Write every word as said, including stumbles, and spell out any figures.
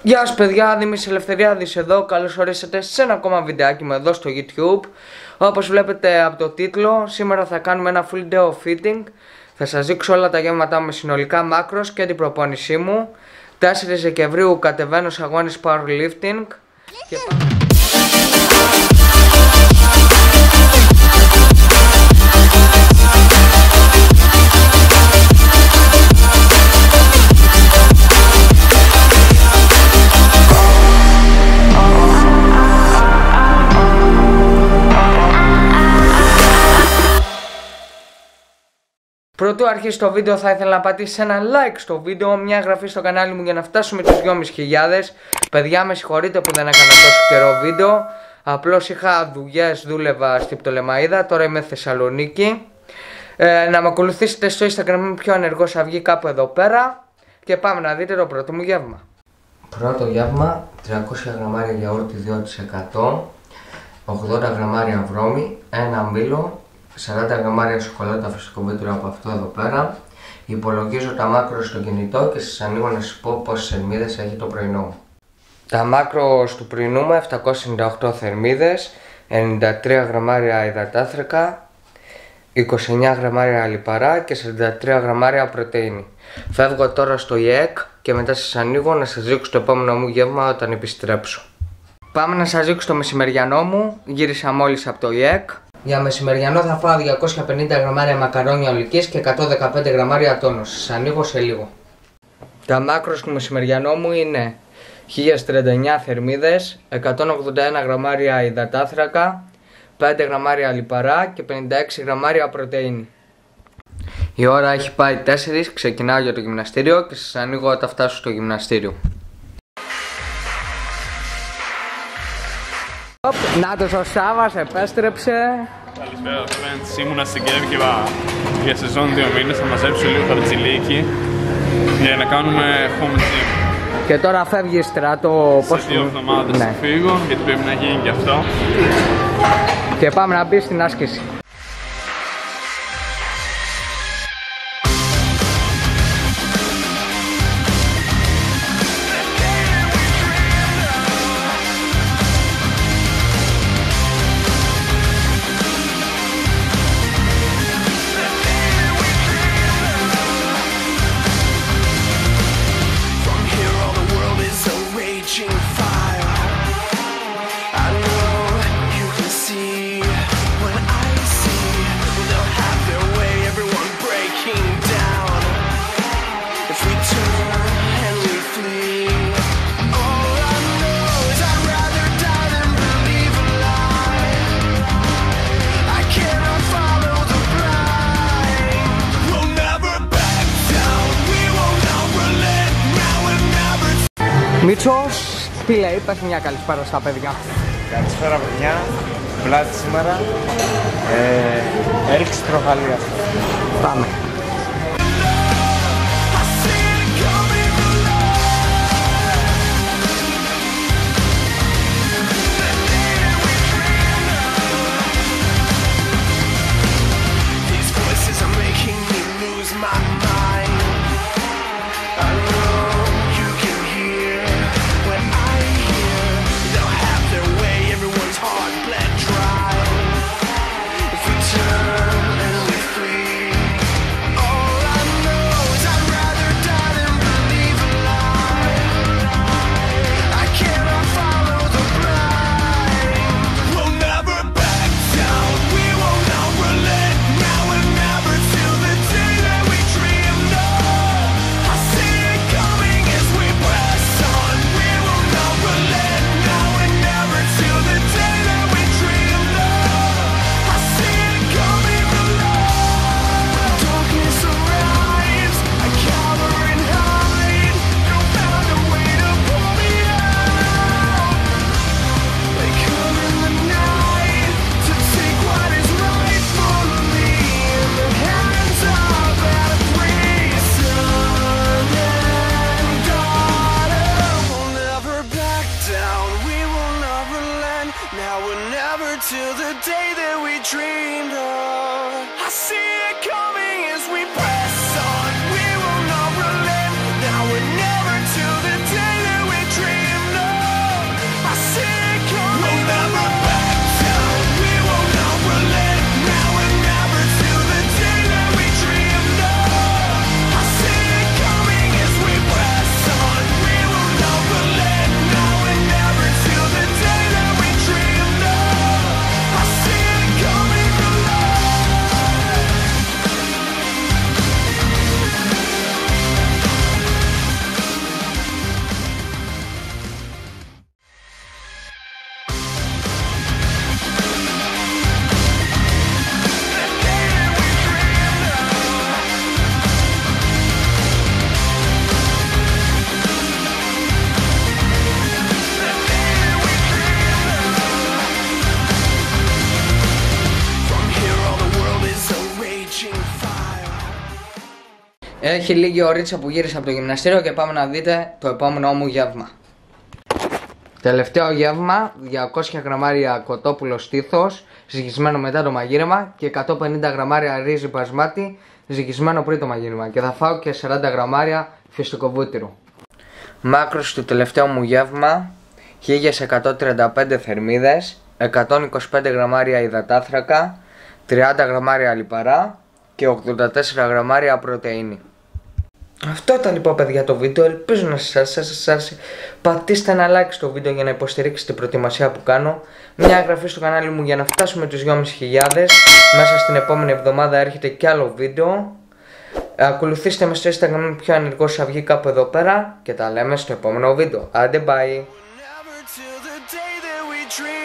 Γεια σας παιδιά, Δήμης Ελευθεριάδης εδώ, καλώς ορίσατε σε ένα ακόμα βιντεάκι μου εδώ στο YouTube. Όπως βλέπετε από το τίτλο, σήμερα θα κάνουμε ένα full day of fitting. Θα σας δείξω όλα τα γεύματά μου συνολικά μάκρος και την προπόνησή μου. τέσσερις Δεκεμβρίου κατεβαίνω σε αγώνες powerlifting και... Πρωτού αρχίσει το βίντεο θα ήθελα να πατήσεις ένα like στο βίντεο, μια εγγραφή στο κανάλι μου για να φτάσουμε τους δυόμισι χιλιάδες. Παιδιά, με συγχωρείτε που δεν έκανα τόσο καιρό βίντεο. Απλώς είχα δουλειές, δούλευα στην Πτολεμαΐδα, τώρα είμαι Θεσσαλονίκη. ε, Να με ακολουθήσετε στο Instagram, είμαι πιο ενεργός, θα βγει κάπου εδώ πέρα. Και πάμε να δείτε το πρώτο μου γεύμα. Πρώτο γεύμα, τριακόσια γραμμάρια γιαούρτι δύο τοις εκατό, ογδόντα γραμμάρια βρώμη, ένα μήλο, σαράντα γραμμάρια σοκολάτα φυσικοβίτουρα από αυτό εδώ πέρα. Υπολογίζω τα μάκρο στο κινητό και σας ανοίγω να σας πω πόσες θερμίδες έχει το πρωινό μου. Τα μάκρο του πρωινού μου, επτακόσιες ενενήντα οκτώ θερμίδες, ενενήντα τρία γραμμάρια υδατάνθρακα, είκοσι εννέα γραμμάρια λιπαρά και σαράντα τρία γραμμάρια πρωτεΐνη. Φεύγω τώρα στο ι ε κ και μετά σας ανοίγω να σας δείξω το επόμενο μου γεύμα όταν επιστρέψω. Πάμε να σας δείξω το μεσημεριανό μου. Γύρισα μόλις από το ι ε κ. Για μεσημεριανό θα φάω διακόσια πενήντα γραμμάρια μακαρόνια ολικής και εκατόν δεκαπέντε γραμμάρια τόνος. Σας ανοίγω σε λίγο. Τα μάκρος του μεσημεριανό μου είναι χίλια τριάντα εννέα θερμίδες, εκατόν ογδόντα ένα γραμμάρια υδατάνθρακα, πέντε γραμμάρια λιπαρά και πενήντα έξι γραμμάρια πρωτεΐνη. Η ώρα έχει πάει τέσσερις, ξεκινάω για το γυμναστήριο και σας ανοίγω όταν φτάσω στο γυμναστήριο. Νάτος ο Σάββας επέστρεψε. Καλησπέρα friends, ήμουνα στην Κέρκυρα για σεζόν δύο μήνες, θα μαζέψω λίγο χαρτζηλίκι για να κάνουμε home gym. Και τώρα φεύγει στρατό σε δύο εβδομάδες ναι. Θα φύγω γιατί πρέπει να γίνει και αυτό. Και πάμε να μπει στην άσκηση. Μίτσο, τι λέει, πες μια καλησπέρα στα παιδιά. Καλησπέρα παιδιά, πλάτη σήμερα, ε, έλξη τροχαλίας. Πάμε. Till the day that we dreamed of. I see it coming as we press on. We will not relent. Now or never till the day that we dream. Έχει λίγη ωρίτσα που γύρισα από το γυμναστήριο και πάμε να δείτε το επόμενό μου γεύμα. Τελευταίο γεύμα, διακόσια γραμμάρια κοτόπουλο στήθος, ζυγισμένο μετά το μαγείρεμα και εκατόν πενήντα γραμμάρια ρύζι μπασμάτι, ζυγισμένο πριν το μαγείρεμα, και θα φάω και σαράντα γραμμάρια φιστικοβούτυρο. Μάκρος του τελευταίου μου γεύμα, χίλια εκατόν τριάντα πέντε θερμίδες, εκατόν είκοσι πέντε γραμμάρια υδατάθρακα, τριάντα γραμμάρια λιπαρά και ογδόντα τέσσερα γραμμάρια πρωτεΐνη. Αυτό ήταν λοιπόν παιδιά το βίντεο, ελπίζω να σας άρεσε, σας άρεσε. Πατήστε ένα like στο βίντεο για να υποστηρίξετε την προετοιμασία που κάνω. Μια εγγραφή στο κανάλι μου για να φτάσουμε τους δυόμισι χιλιάδες. Μέσα στην επόμενη εβδομάδα έρχεται κι άλλο βίντεο. Ακολουθήστε με στο Instagram, πιο ανεργός θα βγει κάπου εδώ πέρα. Και τα λέμε στο επόμενο βίντεο. Άντε bye!